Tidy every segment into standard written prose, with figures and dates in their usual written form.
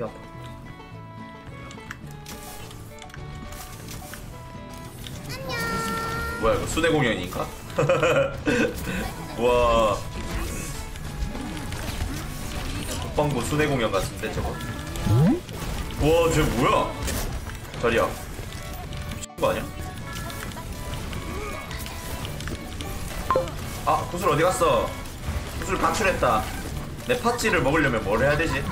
귀 아파. 뭐야 이거 수대 공연인가? 와 국방부 수대 공연 같은데 저거? 와 쟤 뭐야? 자리야 미친 거 아니야? 아 구슬 어디 갔어? 구슬 가출했다. 내 팥찌를 먹으려면 뭘 해야 되지?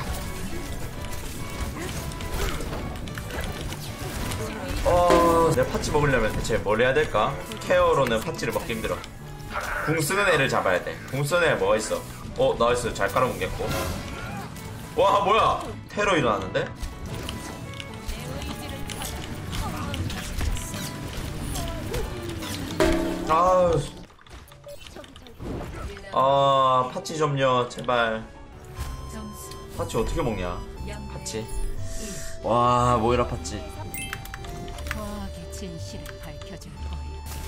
내 팥찌 먹으려면 대체 뭘 해야 될까? 케어로는 팥찌를 먹기 힘들어. 궁 쓰는 애를 잡아야 돼. 궁 쓰는 애 뭐가 있어? 나이스. 잘 깔아뭉갰고. 와 뭐야 테러 일어나는데? 팥찌 좀요 제발. 팥찌 어떻게 먹냐 팥찌. 와 모이라 팥찌. 과학의 진실을 밝혀줄 거야.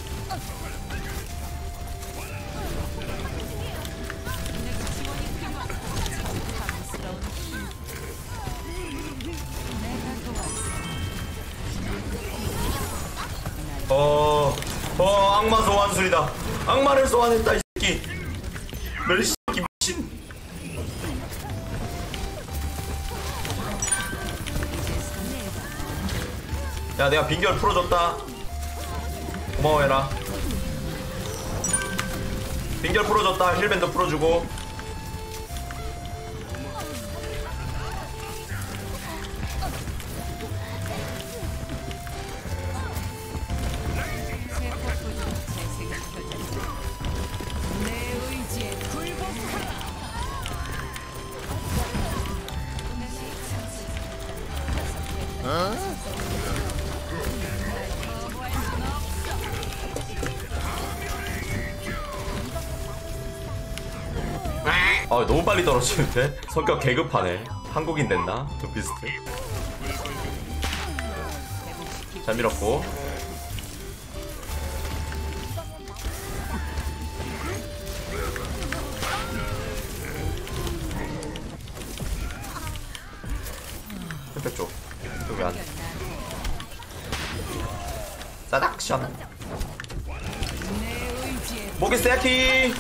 내가 지원이 필요하다. 감스러운 힘. 내가 도와줄게. 악마 소환술이다. 악마를 소환했다 이 새끼. 멜시 새끼 미친. 야 내가 빙결 풀어줬다. 고마워해라. 빙결 풀어줬다. 힐밴드 풀어주고. 내 의지에 굴복하라. 너무 빨리 떨어지는데? 성격 개급하네. 한국인 됐나? 좀 비슷해. 잘 밀었고. 힐백 쪽. 여기 안. 싸닥션. 목이 세키.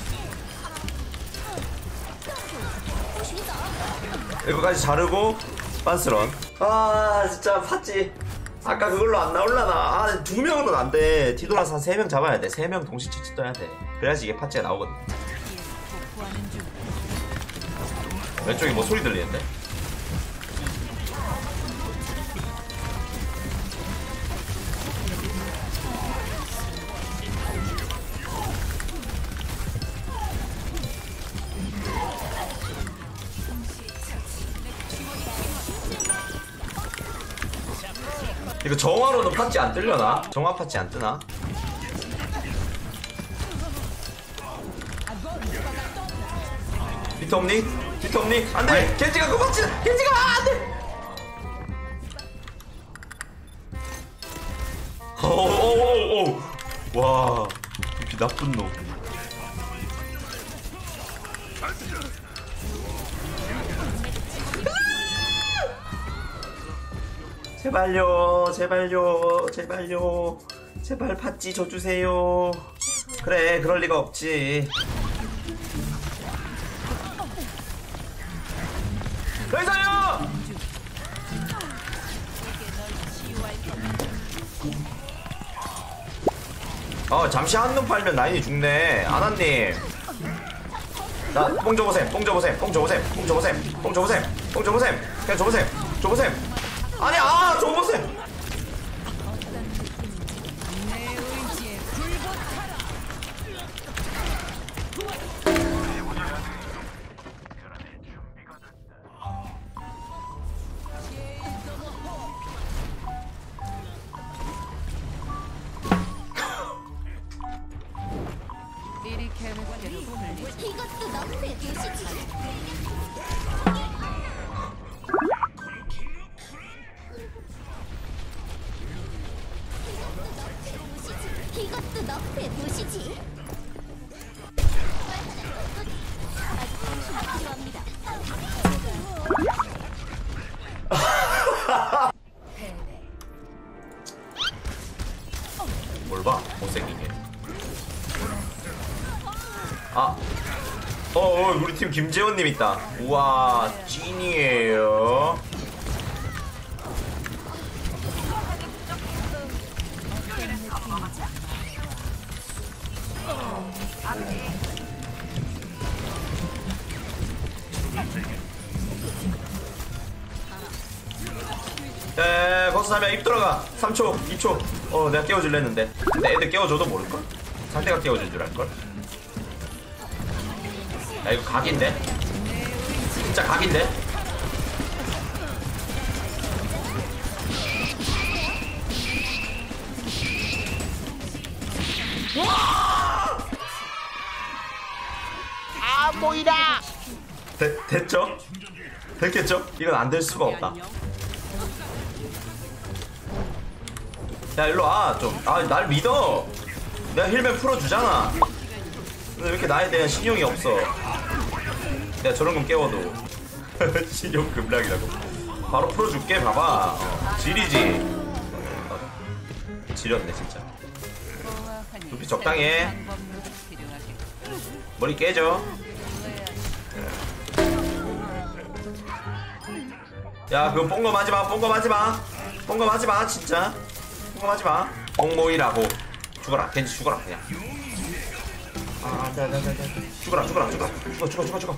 이거까지 자르고 빤스런. 진짜 팥찌 아까 그걸로 안 나올라나. 2명으로는 안돼. 디도라서 한 3명 잡아야 돼. 3명 동시 치치 떠야 돼. 그래야지 이게 팥찌가 나오거든. 왼쪽에 뭐 소리 들리는데? 이거 정화로는 팥찌 안 뜰려나? 정화 팥찌 안 뜨나? 비트 없니? 비트 없니? 안돼! 겐지가 그 팥찌! 겐지가 안돼! 오오오오 와 이 나쁜 놈. 제발요 제발요 제발요 제발 팥찌 줘주세요. 그래 그럴 리가 없지. 회사요! 잠시 한눈 팔면 라인이 죽네. 아나님 나 뽕 줘보셈 뽕 줘보셈 뽕 줘보셈 뽕 줘보셈 뽕 줘보셈 뽕 줘보셈 그냥 줘보셈 줘보셈. 아니야 줘보셈. 이것도 너프의 도시지. 이것도 너프의 도시지. 아직 당신이 필요합니다. 아, 우리 팀 김재원님 있다. 우와, 찐이에요. 거기서 하면 입 들어가. 3초, 2초. 내가 깨워줄래 했는데. 근데 애들 깨워줘도 모를걸? 상대가 깨워줄 줄 알걸? 야, 이거 각인데? 진짜 각인데? 아 모이라. 됐죠? 됐겠죠? 이건 안 될 수가 없다. 야, 일로 와. 좀. 날 믿어. 내가 힐맨 풀어주잖아. 근데 왜 이렇게 나에 대한 신용이 없어? 내가 저런 건 깨워도. 신용 급락이라고. 바로 풀어줄게, 봐봐. 지리지. 지렸네, 진짜. 두피 적당히 해. 머리 깨져. 야, 그거 뽕검 하지마, 뽕검 하지마. 뽕검 하지마, 진짜. 뽕검 하지마. 뽕모이라고. 죽어라, 겐지 죽어라, 그냥. 죽어라. 죽어.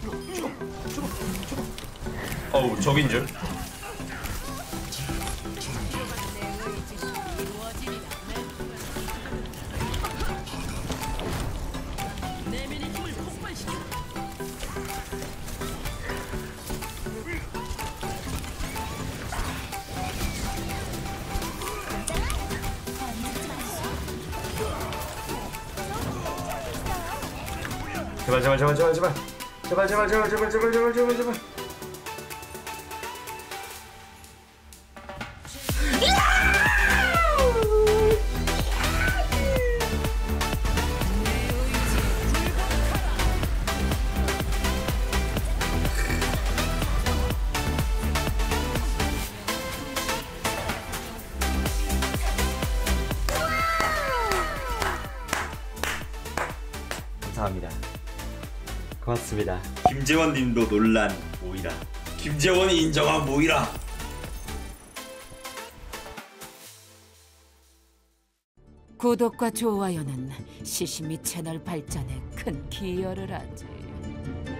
어우, 적인 줄. 제발. 감사합니다. 고맙습니다. 김재원님도 놀란 모이라. 김재원이 인정한 모이라. 구독과 좋아요는 시시미 채널 발전에 큰 기여를 하지.